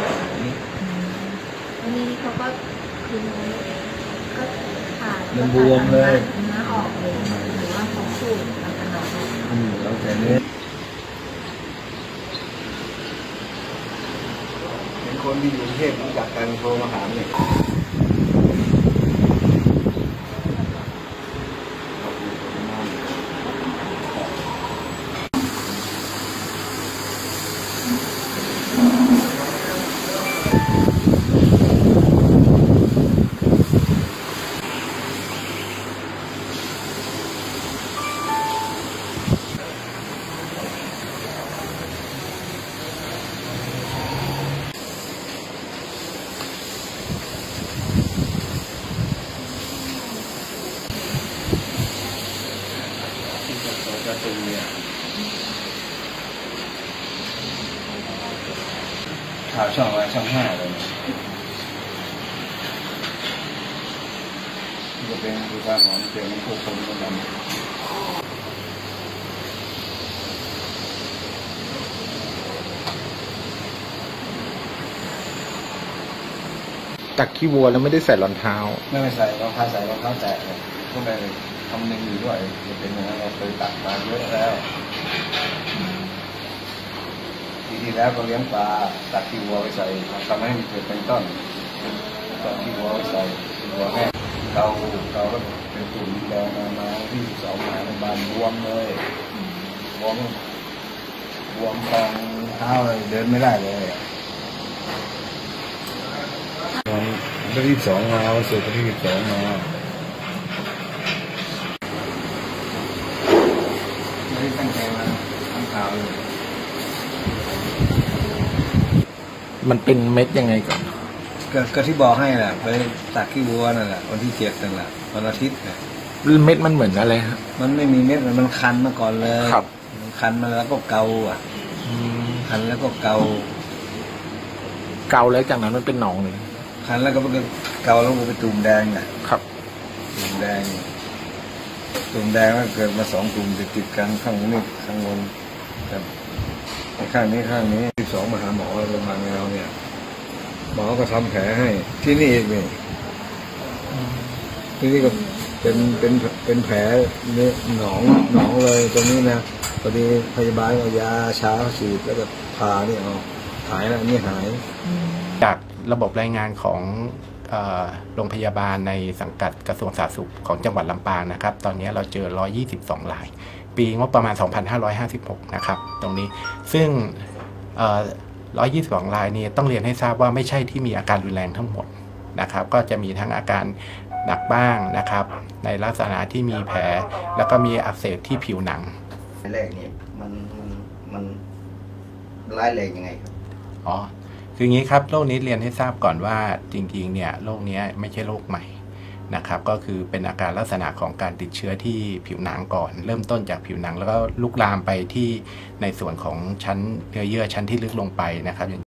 อันนี้เขาก็คือก็ขาดมันบวมเลยเนื้อออกเลยหรือว่าเขาสูดแล้วก็นอนแล้วแต่เนี้ยเป็นคนที่อยู่กรุงเทพรู้จักกันโทรมาหาเนี่ยข่าวช่องอะไรช่อง5เลยจะเป็นดูการของเป็นผู้คนคนนั้นตักขี้วัวแล้วไม่ได้ใส่รองเท้าไม่ใส่รองเท้าใส่รองเท้าแตะก็ไปทำหนึ่งอยู่ด้วยจะเป็นอย่างนั้นเราเคยตักมาเยอะแล้วปีที่แล้วก็เลี้ยงปลาตักขี้วัวไปใส่ทำให้เกิดเป็นต้นตักขี้วัวไปใส่วัวแห้งเกาแล้วเป็นตุ่มแดงมาที่2มาในบานบวมเลยบวมตรงเท้าเลยเดินไม่ได้เลยวันที่2มาวันศุกร์ที่2มาไม่ได้ตั้งใจมาทำข่าวเลยมันเป็นเม็ดยังไงก่อนก็ที่บอกให้แหละไปตักขี้วัวนั่นแหละวันที่7นั่นแหละวันอาทิตย์เนี่ยเม็ดมันเหมือนอะไรฮะมันไม่มีเม็ดมันคันมาก่อนเลยครับมันคันมาแล้วก็เกาคันแล้วก็เกาแล้วจากนั้นมันเป็นหนองเลยคันแล้วก็เกาแล้วก็เป็นตุ่มแดงอ่ะครับตุ่มแดงแล้วเกิดมา2ตุ่มติดกันข้างนี้ข้างบนข้างนี้ที่2มาหาหมอโรงพยาบาลเราเนี่ยหมอก็ทำแผลให้ที่นี่อีกนี่ที่นี่ก็เป็นแผลเนี่ยหนองเลยตรงนี้นะพอดีพยาบาลเอายาชาฉีดแล้วก็พาเนี่ยเอาหายแล้วนี่หายจากระบบรายงานของโรงพยาบาลในสังกัดกระทรวงสาธารณสุขของจังหวัดลำปางนะครับตอนนี้เราเจอ122รายปีงบประมาณ2556นะครับตรงนี้ซึ่ง122รายนี้ต้องเรียนให้ทราบว่าไม่ใช่ที่มีอาการรุนแรงทั้งหมดนะครับก็จะมีทั้งอาการหนักบ้างนะครับในลักษณะที่มีแผลแล้วก็มีอักเสบที่ผิวหนังแรกนี่มันร้ายแรงยังไงครับคืออย่างนี้ครับโรคนี้เรียนให้ทราบก่อนว่าจริงๆเนี่ยโรคนี้ไม่ใช่โรคใหม่นะครับก็คือเป็นอาการลักษณะของการติดเชื้อที่ผิวหนังก่อนเริ่มต้นจากผิวหนังแล้วก็ลุกลามไปที่ในส่วนของชั้นเนื้อเยื่อชั้นที่ลึกลงไปนะครับ